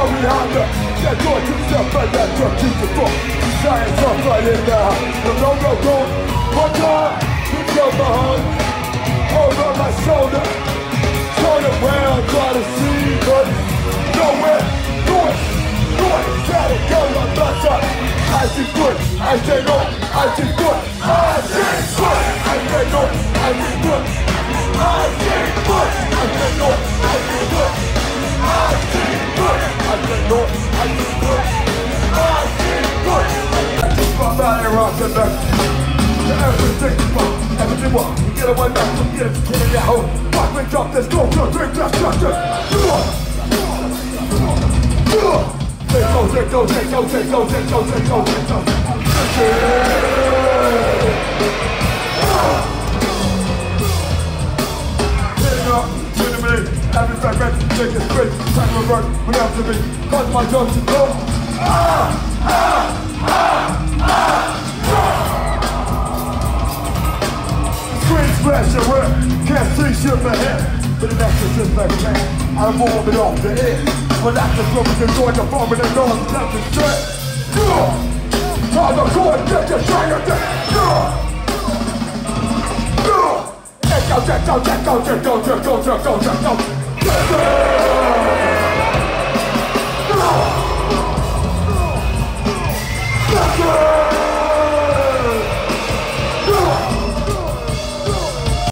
behind her. That door to step and that door to the book. Science up right in there. The go. One time, pick up behind. Over my shoulder. Turn around, try to see, but nowhere. Do it. Gotta go, I'm not up. I see good, I say no, I see good. I say good, I say no, I see good. I say good, I say no, I see good. I see good, I say no, I see good. I see good. I keep my body rocking back. Everything what? We get away back from get it, get in that hole. Fuck me, drop this, go, drink that, Take go. Every fragment, take it straight, time to work, without to be, cause my job to go. Screen splash and rip, can't see shit ahead, but the next is just like man, I'm warming off the air. But that's the focus in Georgia, farming and north, left and straight. How the core, get your giant thing. Check out.